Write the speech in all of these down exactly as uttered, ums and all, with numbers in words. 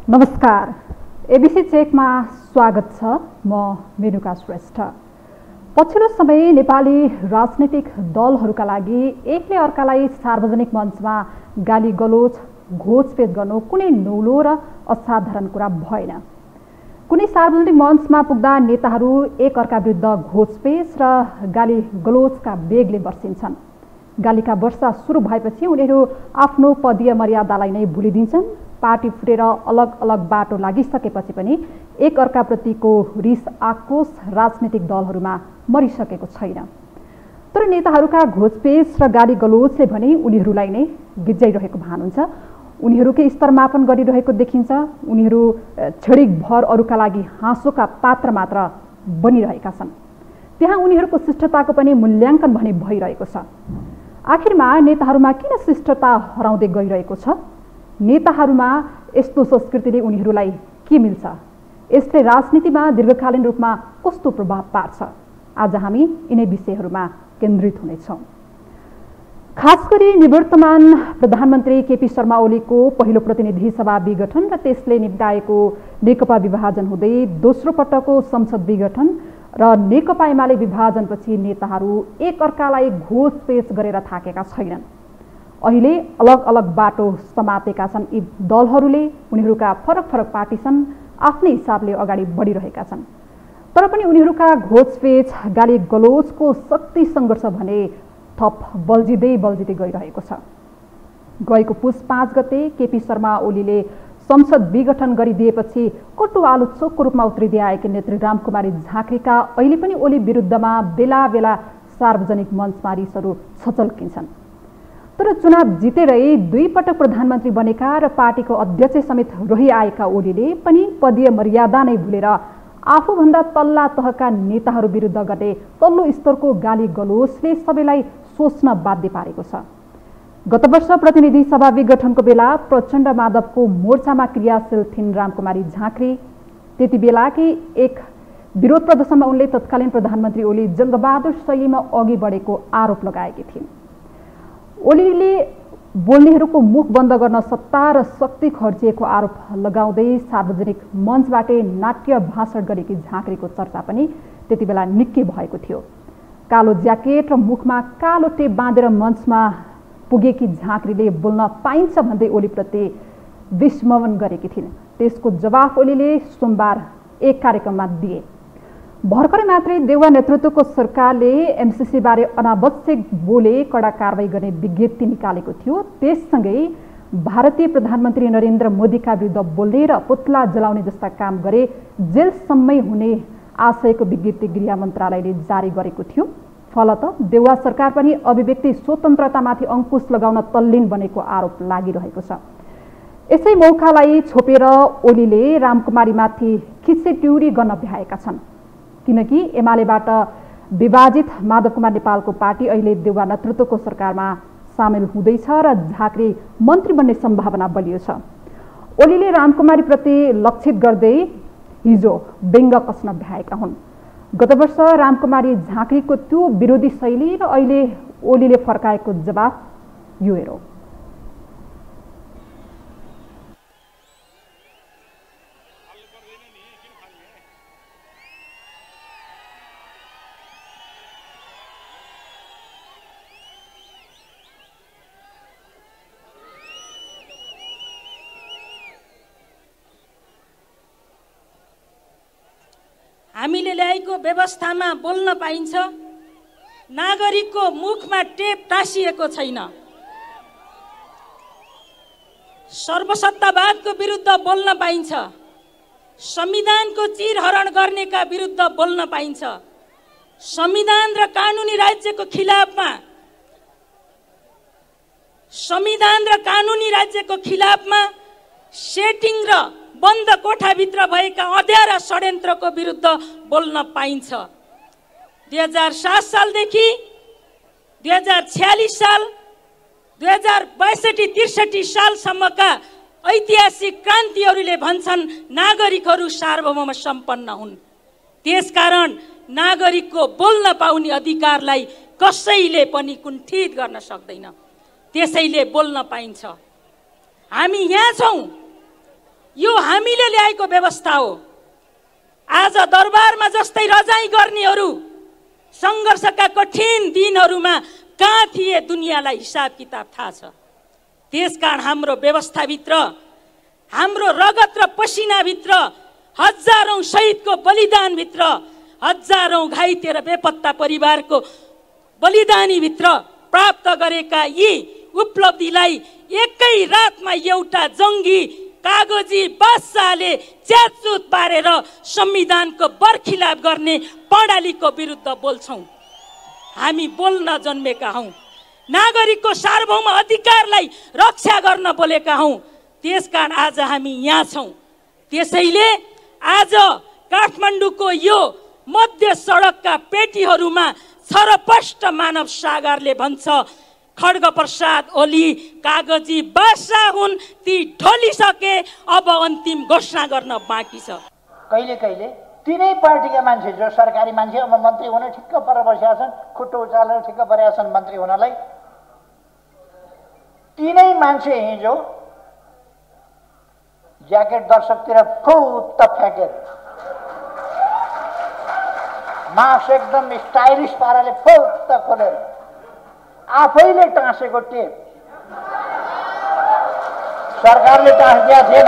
नमस्कार, एबीसी चेकमा स्वागत छ। म मेनुका श्रेष्ठ। पछिल्लो समय नेपाली राजनीतिक दलहरूका लागि एकले अर्कालाई सार्वजनिक मञ्चमा गाली गलोच घोचपेच गर्नु कुनै नौलो र असाधारण कुरा भएन। कुनै सार्वजनिक मञ्चमा पुग्दा नेताहरू एक अर्का विरुद्ध घोचपेच र गाली गलोचका बेगले बर्सिन्छन्। गालीका वर्षा सुरु भएपछि उनीहरू आफ्नो पदीय मर्यादालाई नै भुलिदिन्छन्। पार्टी फुटेर अलग अलग बाटो लागिसकेपछि पनि एक अर्काप्रतिको रिस आक्रोश राजनीतिक दलहरूमा मरिसकेको छैन। तर नेताहरूका घोचपेच र गाली गलोचले भने उनीहरूलाई नै गिज्जाइरहेको भान हुन्छ। उनीहरूकै स्तर मापन गरिरहेको देखिन्छ। उनीहरू क्षणिकभर अरूका लागि हाँसोका पात्र मात्र बनिरहेका छन्। त्यहाँ उनीहरूको शिष्टताको पनि मूल्याङ्कन भने भइरहेको छ। आखिरमा नेताहरूमा किन शिष्टता हराउँदै गइरहेको छ? नेताहरूमा यस्तो संस्कृतिले उनीहरूलाई के मिल्छ? यसले राजनीतिमा दीर्घकालीन रूपमा कस्तो प्रभाव पार्छ? आज हामी यिनै विषयहरूमा केन्द्रित हुनेछौँ। खास गरी निवर्तमान प्रधानमन्त्री केपी शर्मा ओलीको पहिलो प्रतिनिधि सभा विघटन र त्यसले निम्ताएको नेकपा विभाजन हुँदै दोस्रो पटकको संसद विघटन र नेकपा एमाले विभाजनपछि नेताहरू एक अर्कालाई घोचपेच गरेर थाकेका छैनन्। अहिले अलग अलग बाटो समातेका छन् यी दलहरूले। उनीहरूका फरक फरक पार्टी छन्, आफ्नै हिसाबले अगाडि बढिरहेका छन्। तर पनि उनीहरूका घोचपेच गाली गलोचको शक्ति सङ्घर्ष भने थप बल्झिँदै बल्झिँदै गइरहेको छ। गएको पुस पाँच गते केपी शर्मा ओलीले संसद विघटन गरिदिएपछि कटु आलोचकको रूपमा उत्रिँदै आएकी नेत्री रामकुमारी झाँक्रीका अहिले पनि ओली विरुद्धमा बेला बेला सार्वजनिक मञ्चमा रिसहरू छचल्किन्छन्। तर चुनाव जितेरै दुई पटक प्रधानमन्त्री बनेका र पार्टीको अध्यक्ष समेत रहिआएका ओलीले पनि पदीय मर्यादा नै भुलेर आफूभन्दा तल्ला तहका नेताहरू विरुद्ध गर्ने तल्लो स्तरको गाली गलोचले सबैलाई सोच्न बाध्य पारेको छ। गत वर्ष प्रतिनिधि सभा विघटनको बेला प्रचण्ड माधवको मोर्चामा क्रियाशील थिइन् रामकुमारी झाँक्री। त्यति बेलाकै एक विरोध प्रदर्शनमा उनले तत्कालीन प्रधानमन्त्री ओली जङ्गबहादुर शैलीमा अघि बढेको आरोप लगाएकी थिइन्। ओलीले बोल्नेहरूको मुख बन्द गर्न सत्ता र शक्ति खर्चिएको आरोप लगाउँदै सार्वजनिक मञ्चबाटै नाट्य भाषण गरेकी झाँक्रीको चर्चा पनि त्यति बेला निकै भएको थियो। कालो ज्याकेट र मुखमा कालो टेप बाँधेर मञ्चमा पुगेकी झाँक्रीले बोल्न पाइन्छ भन्दै ओलीप्रति विस्मरण गरेकी थिइन्। त्यसको जवाफ ओलीले सोमबार एक कार्यक्रममा दिए। भर्खरै मात्रै देउवा नेतृत्वको सरकारले एमसीसी बारे अनावश्यक बोले कडा कारवाही गर्ने विज्ञप्ति निकालेको थियो। त्यससँगै भारतीय प्रधानमन्त्री नरेन्द्र मोदीका विरुद्ध बोल्ने र पुतला जलाउने जस्ता काम गरे जेलसम्मै हुने आशयको विज्ञप्ति गृह मन्त्रालयले जारी गरेको थियो। फलत देउवा सरकार पनि अभिव्यक्ति स्वतन्त्रतामाथि अङ्कुश लगाउन तल्लीन बनेको आरोप लागिरहेको छ। यसै मौकालाई छोपेर ओलीले रामकुमारीमाथि खिच्चेट्युरी गर्न भ्याएका छन्। किनकि एमालेबाट विभाजित माधव कुमार नेपालको पार्टी अहिले देउवा नेतृत्वको सरकारमा सामेल हुँदैछ र झाँक्री मन्त्री बन्ने सम्भावना बलियो छ। ओलीले रामकुमारीप्रति लक्षित गर्दै हिजो व्यङ्ग कस्न भ्याएका हुन्। गत वर्ष रामकुमारी झाँक्रीको त्यो विरोधी शैली र अहिले ओलीले फर्काएको जवाफ यो हेरौँ। हामीले ल्याएको व्यवस्थामा बोल्न पाइन्छ। नागरिकको मुखमा टेप टाँसिएको छैन। सर्वसत्तावादको विरुद्ध बोल्न पाइन्छ। संविधानको चिरहरण गर्नेका विरुद्ध बोल्न पाइन्छ। संविधान र कानुनी राज्यको खिलाफमा संविधान र कानुनी राज्यको खिलाफमा सेटिङ र बन्द कोठाभित्र भएका अँध्यारा षड्यन्त्रको विरुद्ध बोल्न पाइन्छ। दुई हजार सात सालदेखि दुई हजार छ्यालिस साल दुई हजार बैसठी त्रिसठी सालसम्मका ऐतिहासिक क्रान्तिहरूले भन्छन् नागरिकहरू सार्वभौम सम्पन्न हुन्। त्यसकारण नागरिकको बोल्न पाउने अधिकारलाई कसैले पनि कुण्ठित गर्न सक्दैन। त्यसैले बोल्न पाइन्छ। हामी यहाँ छौँ। यो हामीले ल्याएको व्यवस्था हो। आज दरबारमा जस्तै रजाई गर्नेहरू सङ्घर्षका कठिन दिनहरूमा कहाँ थिए दुनियाँलाई हिसाब किताब थाहा छ। त्यसकारण हाम्रो व्यवस्थाभित्र, हाम्रो रगत र पसिनाभित्र, हजारौं शहीदको बलिदानभित्र, हजारौं घाइते र बेपत्ता परिवारको बलिदानीभित्र प्राप्त गरेका यी उपलब्धिलाई एकै रातमा एउटा जङ्गी कागजी बादशाहले च्यातचुत पारेर संविधानको बरखिलाफ गर्ने प्रणालीको विरुद्ध बोल्छौँ। हामी बोल्न जन्मेका हौँ, नागरिकको सार्वभौम अधिकारलाई रक्षा गर्न बोलेका हौँ। त्यसकारण आज हामी यहाँ छौँ। त्यसैले आज काठमाडौँको यो मध्य सडकका पेटीहरूमा छरपष्ट मानव सागरले भन्छ, खड्ग प्रसाद ओली कागजी बादशाह हुन्, ती ढलिसके, अब अन्तिम घोषणा गर्न बाँकी छ। कहिले कहिले तिनै पार्टीका मान्छे जो सरकारी मान्छे अब मन्त्री हुन ठिक्क पर बसेका छन्, खुट्टो उचालेर ठिक्क परेका छन् मन्त्री हुनलाई, तिनै मान्छे हिजो ज्याकेट दर्शकतिर फुत्त फ्याँकेर, मास्क एकदम स्टाइलिस पाराले फुत्त खोलेर, आफैले टाँसेको टेप, सरकारले टाँस दिएको थिएन,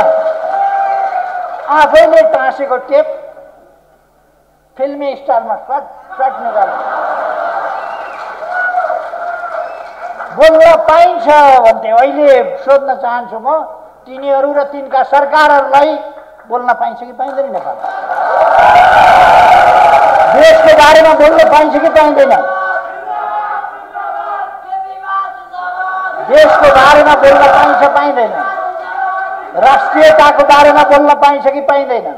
आफैले टाँसेको टेप फिल्मी स्टाइलमा सट सट निकाल्नु बोल्न पाइन्छ भन्थे। अहिले सोध्न चाहन्छु म, तिनीहरू र तिनका सरकारहरूलाई बोल्न पाइन्छ कि पाइँदैन? नेपाल देशको बारेमा बोल्न पाइन्छ कि पाइँदैन? देशको बारेमा बोल्न पाइन्छ पाइँदैन? राष्ट्रियताको बारेमा बोल्न पाइन्छ कि पाइँदैन?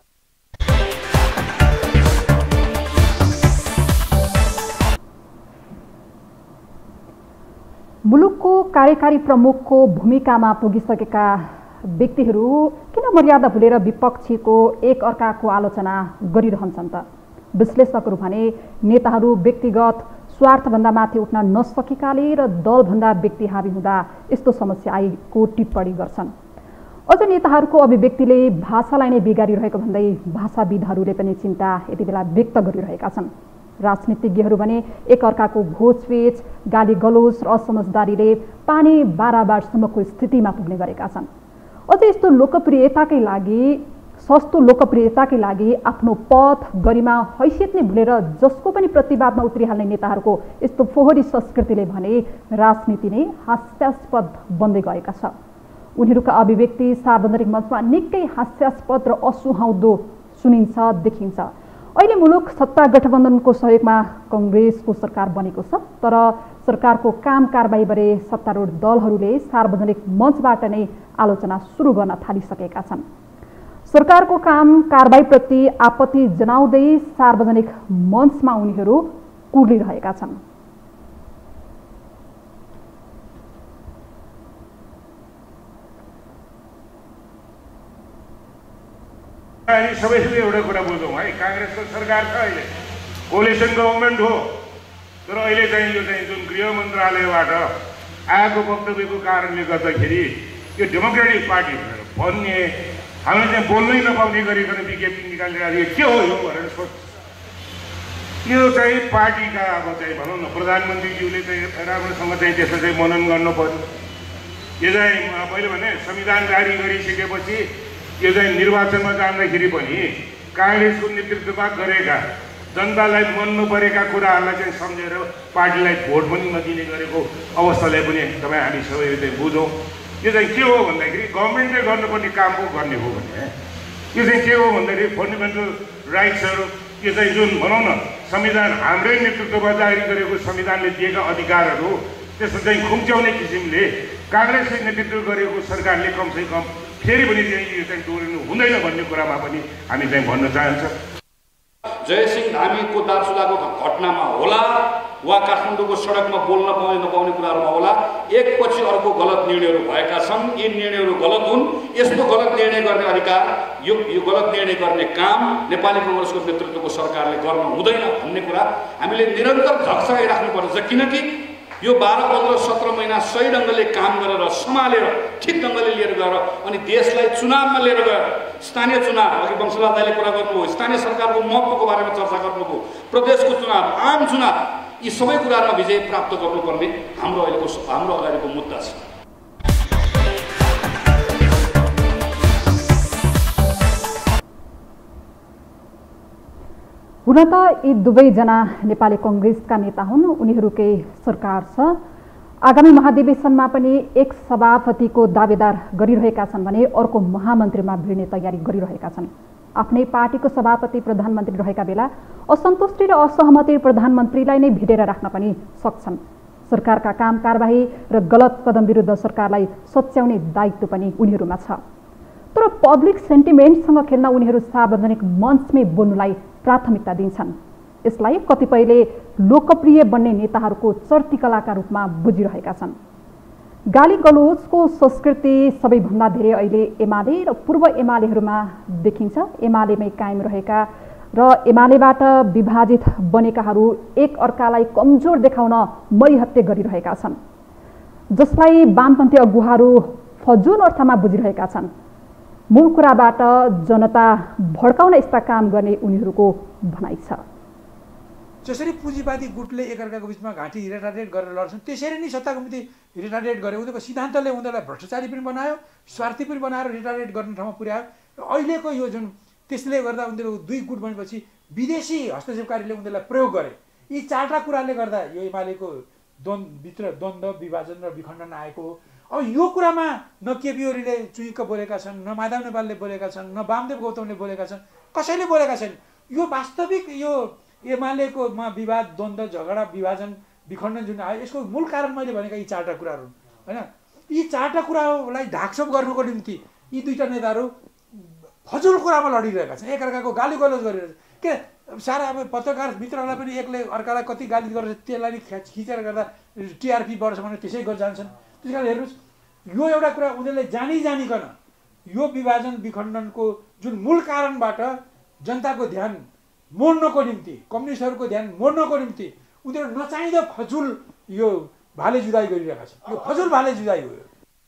मुलुकको कार्यकारी प्रमुखको भूमिकामा पुगिसकेका व्यक्तिहरू किन मर्यादा भुलेर विपक्षीको एक अर्काको आलोचना गरिरहन्छन् त? विश्लेषकहरू भने नेताहरू व्यक्तिगत स्वार्थभन्दा माथि उठ्न नसकेकाले र दलभन्दा व्यक्ति हावी हुँदा यस्तो समस्या आएको टिप्पणी गर्छन्। अझ नेताहरूको अभिव्यक्तिले भाषालाई नै बिगारिरहेको भन्दै भाषाविदहरूले पनि चिन्ता यति बेला व्यक्त गरिरहेका छन्। राजनीतिज्ञहरू भने एक अर्काको घोचपेच, गाली गलोच र असमझदारीले पानी बाराबारसम्मको स्थितिमा पुग्ने गरेका छन्। अझ यस्तो लोकप्रियताकै लागि सस्तो लोकप्रियताकै लागि आफ्नो पद, गरिमा, हैसियत नै भुलेर जसको पनि प्रतिवादमा उत्रिहाल्ने नेताहरूको यस्तो फोहोरी संस्कृतिले भने राजनीति नै हास्यास्पद बन्दै गएका छ। उनीहरूका अभिव्यक्ति सार्वजनिक मञ्चमा निकै हास्यास्पद र असुहाउँदो सुनिन्छ, देखिन्छ। अहिले मुलुक सत्ता गठबन्धनको सहयोगमा कङ्ग्रेसको सरकार बनेको छ, तर सरकारको काम कारबाहीबारे सत्तारूढ दलहरूले सार्वजनिक मञ्चबाट नै आलोचना सुरु गर्न थालिसकेका छन्। सरकारको काम कारबाहीप्रति आपत्ति जनाउँदै सार्वजनिक मञ्चमा उनीहरू कुर्लिरहेका छन्। सबैले एउटा कुरा बुझौँ है, काङ्ग्रेसको सरकार छ, अहिले कोलिसन गभर्मेन्ट हो, तर अहिले चाहिँ यो चाहिँ जुन गृह मन्त्रालयबाट आएको वक्तव्यको कारणले गर्दाखेरि यो डेमोक्रेटिक पार्टी भन्ने हामीले चाहिँ बोल्नै नपाउने गरिकन विज्ञप्ति निकालिरहेको के हो यो भनेर सोच। यो चाहिँ पार्टीका अब चाहिँ भनौँ न प्रधानमन्त्रीज्यूले चाहिँ राम्रोसँग चाहिँ त्यसलाई चाहिँ मनन गर्नु पर्यो। यो चाहिँ मैले भने संविधान जारी गरिसकेपछि यो चाहिँ निर्वाचनमा जाँदाखेरि पनि काङ्ग्रेसको नेतृत्वमा गरेका जनतालाई मन नपरेका कुराहरूलाई चाहिँ सम्झेर पार्टीलाई भोट पनि नदिने गरेको अवस्थालाई पनि तपाईँ हामी सबैले चाहिँ बुझौँ। यो चाहिँ के हो भन्दाखेरि गभर्मेन्टले गर्नुपर्ने काम पो गर्ने हो भने यो चाहिँ के हो भन्दाखेरि फन्डामेन्टल राइट्सहरू, यो चाहिँ जुन भनौँ न संविधान हाम्रै नेतृत्वमा जारी गरेको संविधानले दिएका अधिकारहरू त्यसमा चाहिँ खुम्च्याउने किसिमले काङ्ग्रेसले नेतृत्व गरेको सरकारले कमसे कम फेरि पनि चाहिँ यो चाहिँ दोहोरिनु हुँदैन भन्ने कुरामा पनि हामी चाहिँ भन्न चाहन्छौँ। जयसिंह धामीको दार्चुलाको घटनामा होला वा काठमाडौँको सडकमा बोल्न पाउने नपाउने कुराहरूमा होला, एकपछि अर्को गलत निर्णयहरू भएका छन्। यी निर्णयहरू गलत हुन्, यस्तो गलत निर्णय गर्ने अधिकार, यो यो गलत निर्णय गर्ने काम नेपाली काङ्ग्रेसको नेतृत्वको सरकारले गर्नु हुँदैन भन्ने कुरा हामीले निरन्तर झक्झकाइराख्नु पर्छ। किनकि यो बाह्र पन्ध्र सत्र महिना सही ढङ्गले काम गरेर सम्हालेर ठिक ढङ्गले लिएर गएर अनि देशलाई चुनावमा लिएर गएर स्थानीय चुनाव, अघि वंशलाल दाइले कुरा गर्नुभयो, स्थानीय सरकारको महत्त्वको बारेमा चर्चा गर्नुभयो, प्रदेशको चुनाव, आम चुनाव, यी सबै कुराहरूमा विजय प्राप्त गर्नुपर्ने हाम्रो अहिलेको हाम्रो अगाडिको मुद्दा छ। हुन त यी दुवैजना नेपाली कङ्ग्रेसका नेता हुन्, उनीहरूकै सरकार छ। आगामी महाधिवेशनमा पनि एक सभापतिको दावेदार गरिरहेका छन् भने अर्को महामन्त्रीमा भिड्ने तयारी गरिरहेका छन्। आफ्नै पार्टीको सभापति प्रधानमन्त्री रहेका बेला असन्तुष्टि र असहमति प्रधानमन्त्रीलाई नै भिडेर राख्न पनि सक्छन्। सरकारका काम कारबाही र गलत कदम विरुद्ध सरकारलाई सच्याउने दायित्व पनि उनीहरूमा छ। तर पब्लिक सेन्टिमेन्टसँग खेल्न उनीहरू सार्वजनिक मञ्चमै बोल्नुलाई प्राथमिकता दिन्छन्। यसलाई कतिपयले लोकप्रिय बन्ने नेताहरूको चर्ती कलाका रूपमा बुझिरहेका छन्। गाली गलोचको संस्कृति सबैभन्दा धेरै अहिले एमाले र पूर्व एमालेहरूमा देखिन्छ। एमालेमै कायम रहेका र एमालेबाट विभाजित बनेकाहरू एक अर्कालाई कमजोर देखाउन मरिहत्ते गरिरहेका छन्, जसलाई वामपन्थी अगुवाहरू फजुल अर्थमा बुझिरहेका छन्। मूल कुराबाट जनता भड्काउन यस्ता काम गर्ने उनीहरूको भनाइ छ। जसरी पुँजीवादी गुटले एकअर्काको बिचमा घाँटी रेटारेट गरेर लड्छन्, त्यसरी नै सत्ता कमिटी रेटारेट गरे। उनीहरूको सिद्धान्तले उनीहरूलाई भ्रष्टाचारी पनि बनायो, स्वार्थी पनि बनाएर रेटारेट गर्ने ठाउँमा पुर्यायो। र अहिलेको यो जुन त्यसले गर्दा उनीहरू दुई गुट बनेपछि विदेशी हस्तक्षेपकारीले उनीहरूलाई प्रयोग गरे। यी चारवटा कुराले गर्दा यो एमालेको द्वन्द्वभित्र द्वन्द्व, विभाजन र विखण्डन आएको हो। अब यो कुरामा न केपी ओलीले चुइक्क बोलेका छन्, न माधव नेपालले बोलेका छन्, न वामदेव गौतमले बोलेका छन्, कसैले बोलेका छैन। यो वास्तविक यो एमालेकोमा विवाद, द्वन्द्व, झगडा, विभाजन, विखण्डन जुन आयो, यसको मूल कारण मैले भनेका यी चारवटा कुराहरू होइन। यी चारवटा कुरालाई ढाकछोप गर्नुको निम्ति यी दुईवटा नेताहरू फजुल कुरामा लडिरहेका छन्, एकअर्काको गाली गलोज गरिरहेका छन्। के सारा अब पत्रकार मित्रहरूलाई पनि एकले अर्कालाई कति गाली गरेर त्यसलाई खिचेर गर्दा टिआरपी बढ्छ भने त्यसै गरेर जान्छन्। त्यस कारण हेर्नुहोस्, यो एउटा कुरा उनीहरूले जानी जानिकन यो विभाजन विखण्डनको जुन मूल कारणबाट जनताको ध्यान मोड्नको निम्ति, कम्युनिस्टहरूको ध्यान मोड्नको निम्ति उनीहरू नचाहिँदो फजुल यो भाले जुदाई गरिरहेका छन्। यो फजुल भाले जुदाई हो।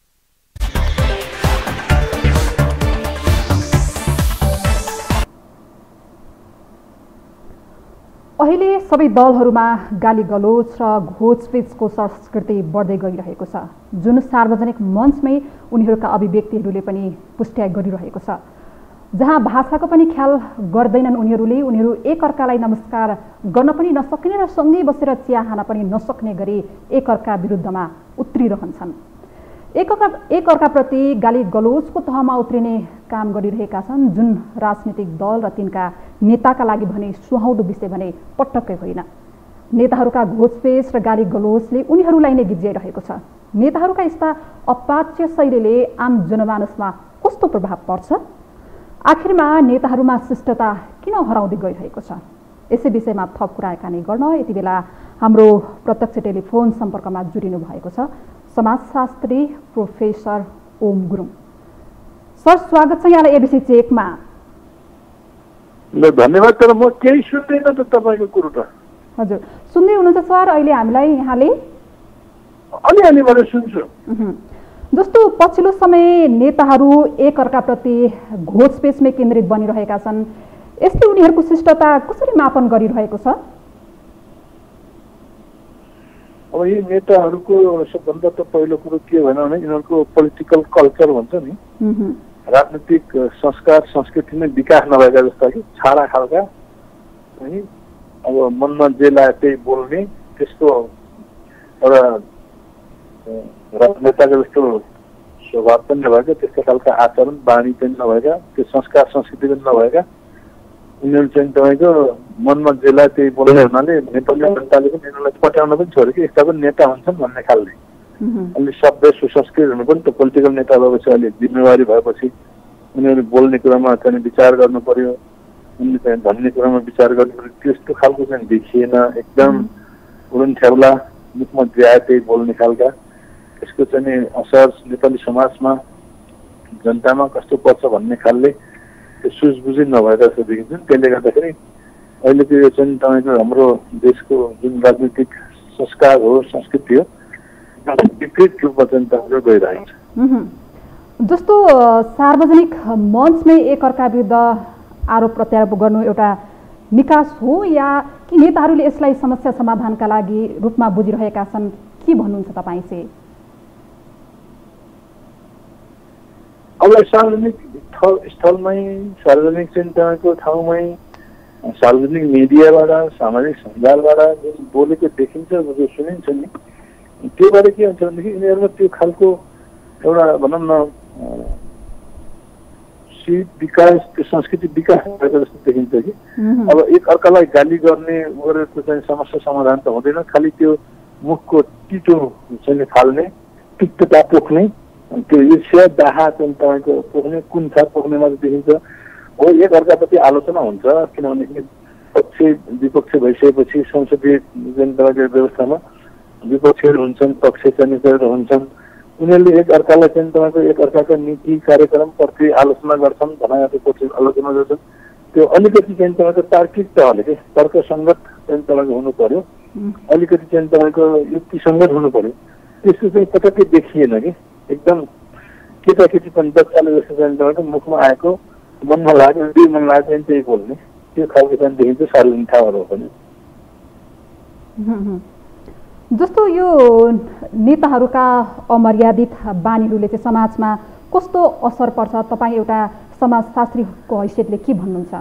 अहिले सबै दलहरूमा गाली गलोच र घोचपिचको संस्कृति बढ्दै गइरहेको छ, जुन सार्वजनिक मञ्चमै उनीहरूका अभिव्यक्तिहरूले पनि पुष्ट्याइ गरिरहेको छ। जहाँ भाषाको पनि ख्याल गर्दैनन् उनीहरूले, उनीहरू एकअर्कालाई नमस्कार गर्न पनि नसक्ने र सँगै बसेर चिया खान पनि नसक्ने गरी एकअर्का विरुद्धमा उत्रिरहन्छन्। एकअर्का एकअर्काप्रति गाली गलोचको तहमा उत्रिने काम गरिरहेका छन्, जुन राजनीतिक दल र तिनका नेताका लागि भने सुहाउँदो विषय भने पटक्कै होइन। नेताहरूका घोचपेच र गाली गलोचले उनीहरूलाई नै गिज्याइरहेको छ। नेताहरूका यस्ता अपाच्य शैलीले आम जनमानसमा कस्तो प्रभाव पर्छ? आखिरमा नेताहरूमा शिष्टता किन हराउँदै गइरहेको छ? यसै विषयमा थप कुराकानी गर्न यति बेला हाम्रो प्रत्यक्ष टेलिफोन सम्पर्कमा जोडिनु भएको छ समाजशास्त्री प्रोफेसर ओम गुरुङ। सर, स्वागत छ यहाँलाई एबिसी चेकमा। धन्यवाद। तर म केही सुन्दैन त तपाईँको कुरो त। हजुर, सुन्दै हुनुहुन्छ सर? अहिले हामीलाई यहाँले अलिअलि मैले सुन्छु। जस्तो पछिल्लो समय नेताहरू एकअर्काप्रति घोचपेचमै केन्द्रित बनिरहेका छन्, यसले उनीहरूको शिष्टता कसरी मापन गरिरहेको छ? अब यी नेताहरूको सबभन्दा त पहिलो कुरो के भएन भने यिनीहरूको पोलिटिकल कल्चर भन्छ नि, राजनीतिक संस्कार संस्कृति नै विकास नभएका जस्ता कि छाडा खालका है। अब मनमा जे लाग्यो त्यही बोल्ने, त्यस्तो एउटा राजनेताको जस्तो स्वभाव पनि नभएका, त्यस्तो खालका आचरण बानी पनि नभएका, त्यो संस्कार संस्कृति पनि नभएका उनीहरू चाहिँ तपाईँको मनमा जेला त्यही बोल्ने हुनाले नेपाली जनताले पनि यिनीहरूलाई पट्याउन पनि छोड्यो कि यस्ता पनि नेता हुन्छन् भन्ने खालले। अहिले सभ्य सुसंस्कृत हुनु पनि त पोलिटिकल नेता भएपछि अहिले जिम्मेवारी भएपछि उनीहरू बोल्ने कुरामा चाहिँ विचार गर्नु पर्यो, उनले चाहिँ भन्ने कुरामा विचार गर्नु पर्यो। त्यस्तो खालको चाहिँ देखिएन, एकदम उडन ठेउला मुखमा ज्याए त्यही बोल्ने खालका। यसको चाहिँ असर नेपाली समाजमा जनतामा कस्तो पर्छ भन्ने खालले त्यो सुझबुझी नभएका जस्तो देखिन्छन्। त्यसले गर्दाखेरि अहिलेको यो चाहिँ तपाईँको हाम्रो देशको जुन राजनीतिक संस्कार हो, संस्कृति हो, विकृत रूपमा चाहिँ तपाईँको गइरहेको छ। जस्तो सार्वजनिक मञ्चमै एकअर्का विरुद्ध आरोप प्रत्यारोप गर्नु एउटा निकास हो या कि नेताहरूले यसलाई समस्या समाधानका लागि रूपमा बुझिरहेका छन्, के भन्नुहुन्छ तपाईँ चाहिँ? अब सार्वजनिक स्थलमै, सार्वजनिक चाहिँ तपाईँको ठाउँमै, सार्वजनिक मिडियाबाट, सामाजिक सञ्जालबाट जुन बोलेको देखिन्छ, जो सुनिन्छ नि, त्योबाट के हुन्छ भनेदेखि यिनीहरूमा त्यो खालको एउटा भनौँ न सिप विकास, त्यो संस्कृति विकास भएको जस्तो देखिन्छ कि अब एक अर्कालाई गाली गर्ने गरेको चाहिँ समस्या समाधान त हुँदैन, खालि त्यो मुखको टिटो चाहिँ फाल्ने, तिक्तता पोख्ने, त्यो ईर्ष्या दाहा चाहिँ तपाईँको पोख्ने, कुण्ठा पोख्ने मात्रै देखिन्छ। हो, एक अर्काप्रति आलोचना हुन्छ, किनभने पक्ष विपक्ष भइसकेपछि संसदीय जुन तपाईँको व्यवस्थामा विपक्षीहरू हुन्छन्, पक्ष चाहिँ हुन्छन्, उनीहरूले एक अर्कालाई चाहिँ तपाईँको एक अर्काका नीति कार्यक्रमप्रति आलोचना गर्छन्, भनाइपछि आलोचना गर्छन्। त्यो अलिकति चाहिँ तपाईँको तार्किक तहले के तर्कसङ्गत चाहिँ तपाईँको हुनु पर्यो, अलिकति चाहिँ तपाईँको युक्तिसङ्गत हुनु पर्यो। त्यस्तो चाहिँ पटक्कै देखिएन कि एकदम केटाकेटी पनि बच्चाले जस्तो चाहिँ तपाईँको मुखमा आएको, मनमा लाग्यो, दुई मन लाग्यो चाहिँ त्यही बोल्ने, त्यो खालको चाहिँ देखिन्छ सार्वजनिक ठाउँहरू पनि। जस्तो यो नेताहरूका अमर्यादित बानीहरूले चाहिँ समाजमा कस्तो असर पर्छ, तपाईँ एउटा समाजशास्त्रीको हैसियतले के भन्नुहुन्छ?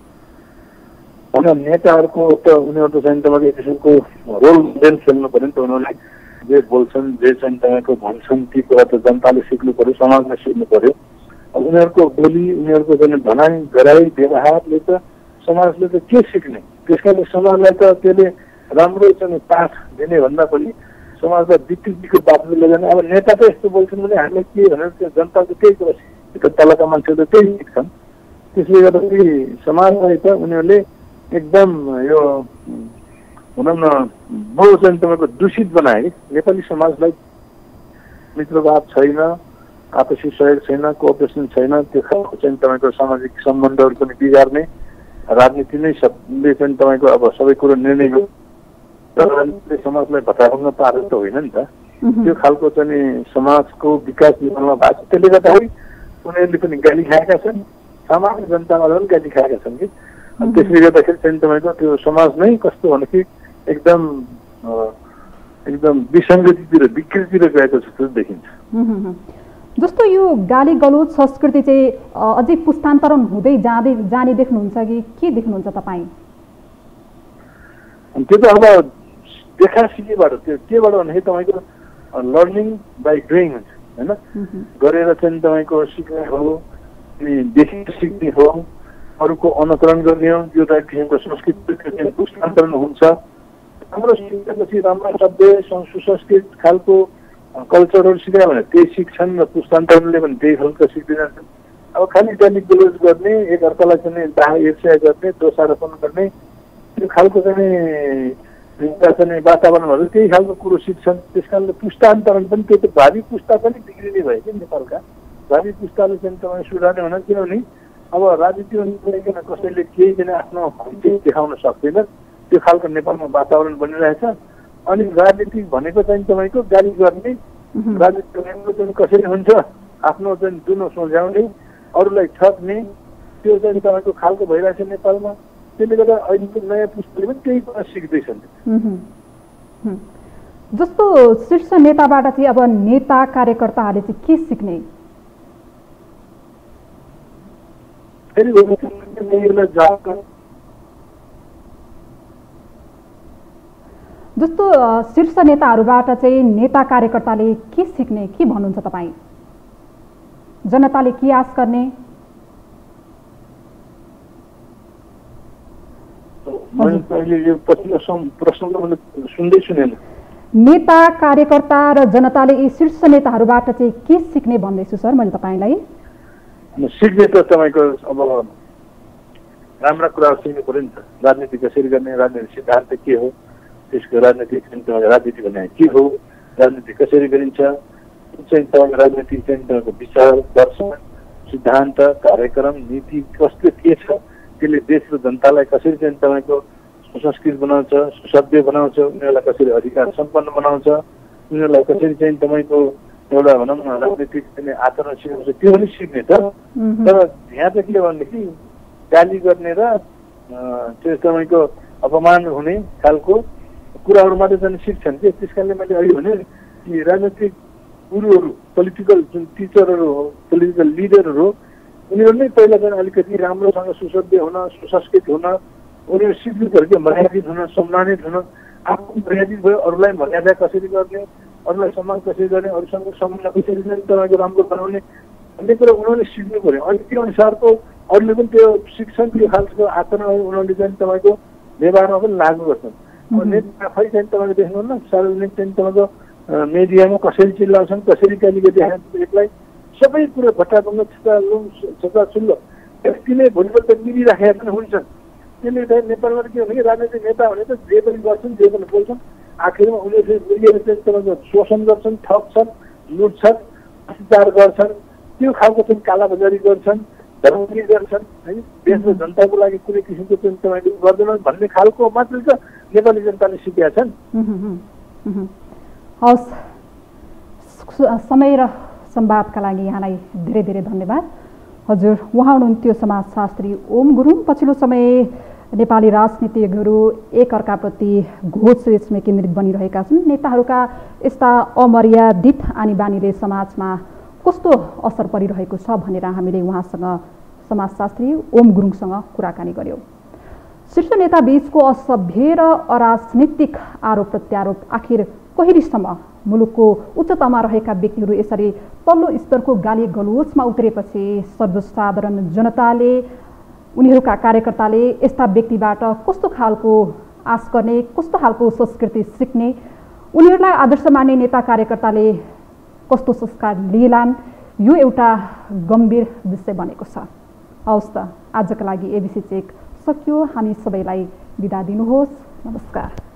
नेताहरूको त उनीहरू चाहिँ तपाईँको एक किसिमको रोल मोडेल खेल्नु पऱ्यो नि त। उनीहरूले जे बोल्छन्, जे चाहिँ तपाईँको भन्छन्, ती कुरा त जनताले सिक्नु पऱ्यो, समाजमा सिक्नु पऱ्यो। अब उनीहरूको बोली, उनीहरूको चाहिँ भनाइ गराइ व्यवहारले त समाजले त के सिक्ने? त्यस कारण समाजलाई त त्यसले राम्रो चाहिँ पाठ दिने भन्दा पनि समाजलाई विकृतिको बाटो लैजाने। अब नेता त यस्तो बोल्छन् भने हामीले के भनेर त्यो जनताको त्यही कुरा सिक्छ, तलका मान्छेहरू त त्यही सिक्छन्। त्यसले गर्दाखेरि समाजलाई त उनीहरूले एकदम यो भनौँ न बहु चाहिँ तपाईँको दूषित बनाए। नेपाली समाजलाई मित्रभाव छैन, आपसी सहयोग छैन, कोअपरेसन छैन, त्यो खालको चाहिँ तपाईँको सामाजिक सम्बन्धहरू पनि बिगार्ने राजनीति नै सबले चाहिँ तपाईँको अब सबै कुरो निर्णय हो। राजनीतिले समाजलाई भत्ताभङ्ग पारेर त होइन नि त, त्यो खालको चाहिँ समाजको विकास निर्माणमा भएको छ। त्यसले गर्दाखेरि उनीहरूले पनि गाली खाएका छन्, सामान्य जनताबाट पनि गाली खाएका छन् कि। अनि त्यसले गर्दाखेरि चाहिँ तपाईँको त्यो समाज नै कस्तो भनेदेखि एकदम एकदम विसङ्गतितिर, विकृतितिर गएको जस्तो देखिन्छ। जस्तो यो गाली गलौज संस्कृति चाहिँ अझै पुस्तान्तरण हुँदै जाँदै जाने देख्नुहुन्छ कि के देख्नुहुन्छ तपाईँ? त्यो त अब देखा सिकेबाट, त्यो केबाट भन्दाखेरि तपाईँको लर्निङ बाई डुइङ हुन्छ होइन, गरेर चाहिँ तपाईँको सिक्ने हो, अनि देखेर सिक्ने हो, अरूको अनुकरण गर्ने हो। यो त किसिमको संस्कृति पुस्तान्तरण हुन्छ। राम्रो सिकेपछि राम्रो सभ्य सुसंस्कृत खालको कल्चरहरू सिकायो भने त्यही सिक्छन् र पुस्तान्तरणले पनि त्यही खालको सिक्दै जान्छन्। अब खालि गाली गलौज गर्ने, एक अर्कालाई चाहिँ दाह ईर्ष्या गर्ने, दोषारोपण गर्ने, त्यो खालको चाहिँ चाहिँ वातावरणहरू त्यही खालको कुरो सिक्छन्। त्यस कारणले पुस्तान्तरण पनि त्यो त भावी पुस्ता पनि बिग्रिने भयो कि नेपालका भावी पुस्ताले चाहिँ तपाईँ सुधार्ने हुन। किनभने अब राजनीतिमा निकलिकन कसैले केही पनि आफ्नो देखाउन सक्दैन, त्यो खालको नेपालमा वातावरण बनिरहेछ। अनि राजनीति भनेको चाहिँ तपाईँको गाली गर्ने, राजनीति भनेको चाहिँ कसरी हुन्छ आफ्नो चाहिँ दुनो सोझ्याउने, अरूलाई ठग्ने, त्यो चाहिँ तपाईँको खालको भइरहेछ नेपालमा। त्यसले गर्दा अहिलेको नयाँ पुस्ताले पनि त्यही कुरा सिक्दैछन्। जस्तो शीर्ष नेताबाट चाहिँ अब नेता कार्यकर्ताहरूले चाहिँ के सिक्ने? जस्तो शीर्ष नेताहरूबाट चाहिँ नेता कार्यकर्ताले के सिक्ने, के भन्नुहुन्छ तपाईँ? जनताले के आश गर्ने? नेता कार्यकर्ता र जनताले यी शीर्ष नेताहरूबाट चाहिँ के सिक्ने भन्दैछु सर मैले तपाईँलाई। सिक्ने त तपाईँको अब राम्रा कुराहरू सिक्नु पऱ्यो नि त। राजनीति कसरी गर्ने, राजनीतिक सिद्धान्त के हो, त्यसको राजनीतिक राजनीति भन्ने के हो, राजनीति कसरी गरिन्छ, चाहिँ तपाईँको राजनीतिक चाहिँ तपाईँको विचार दर्शन सिद्धान्त कार्यक्रम नीति कस्तो के छ, त्यसले देश र जनतालाई कसरी चाहिँ तपाईँको सुसंस्कृत बनाउँछ, सुसभ्य बनाउँछ, उनीहरूलाई कसरी अधिकार सम्पन्न बनाउँछ, उनीहरूलाई कसरी चाहिँ तपाईँको एउटा भनौँ न राजनीतिक आचरण सिकाउँछ, त्यो पनि सिक्ने त। तर यहाँ चाहिँ के भनेदेखि गाली गर्ने र त्यो तपाईँको अपमान हुने खालको कुराहरू मात्रै चाहिँ सिक्छन् कि। त्यस कारणले मैले अघि भने कि राजनीतिक गुरुहरू, पोलिटिकल जुन टिचरहरू हो, पोलिटिकल लिडरहरू हो, उनीहरू नै पहिला चाहिँ अलिकति राम्रोसँग सुसभ्य हुन, सुसंस्कृत हुन, उनीहरू सिक्नु पऱ्यो कि मर्यादित हुन, सम्मानित हुन। आफू मर्यादित भयो, अरूलाई मर्यादा कसरी गर्ने, अरूलाई सम्मान कसरी गर्ने, अरूसँग सम्मान कसरी चाहिँ तपाईँको राम्रो बनाउने भन्ने कुरा उनीहरूले सिक्नु पऱ्यो। अनि त्यो अनुसारको अरूले पनि त्यो सिक्छन्, त्यो खालको आचरणहरू उनीहरूले चाहिँ तपाईँको व्यवहारमा पनि लागू गर्छन्। नेता आफै चाहिँ तपाईँले देख्नुहुन्न सार्वजनिक चाहिँ तपाईँको मिडियामा कसरी चिल्लाउँछन्, कसरी कहिले देखाउँछ यसलाई, सबै कुरो भट्टाभङ्ग छुल्लो तिनै भोलिपल्ट मिलिराखेका पनि हुन्छन्। त्यसले चाहिँ नेपालमा के भने कि राजनीतिक नेता भने त जे पनि गर्छन्, जे पनि बोल्छन्, आखिरमा उनीहरूले मिलिएर चाहिँ तपाईँको शोषण गर्छन्, ठग्छन्, लुट्छन्, अत्याचार गर्छन्, त्यो खालको चाहिँ कालाबजारी गर्छन्, धर्मगिरी गर्छन् है, देश र जनताको लागि कुनै किसिमको चाहिँ तपाईँले गर्दैनन् भन्ने खालको मात्रै त नेपाली जनताले सिकेका छन्। हवस्, समय र संवादका लागि यहाँलाई धेरै धेरै धन्यवाद। हजुर, उहाँ हुनुहुन्थ्यो समाजशास्त्री ओम गुरुङ। पछिल्लो समय नेपाली राजनीतिज्ञहरू एक अर्काप्रति घोषवेशमा केन्द्रित बनिरहेका छन्। नेताहरूका यस्ता अमर्यादित आनी बानीले समाजमा कस्तो असर परिरहेको छ भनेर हामीले उहाँसँग, समाजशास्त्री ओम गुरुङसँग कुराकानी गर्यौँ। शीर्ष नेता बीचको असभ्य र अराजनीतिक आरोप प्रत्यारोप आखिर कहिलेसम्म? मुलुकको उच्चतामा रहेका व्यक्तिहरू यसरी तल्लो स्तरको गाली गलोचमा उत्रेपछि सर्वसाधारण जनताले, उनीहरूका कार्यकर्ताले यस्ता व्यक्तिबाट कस्तो खालको आश गर्ने, कस्तो खालको संस्कृति सिक्ने, उनीहरूलाई आदर्श मान्ने नेता कार्यकर्ताले कस्तो संस्कार लिएलान्, यो एउटा गम्भीर विषय बनेको छ। हवस् त, आजका लागि एबिसी चेक सकियो। हामी सबैलाई बिदा दिनुहोस्। नमस्कार।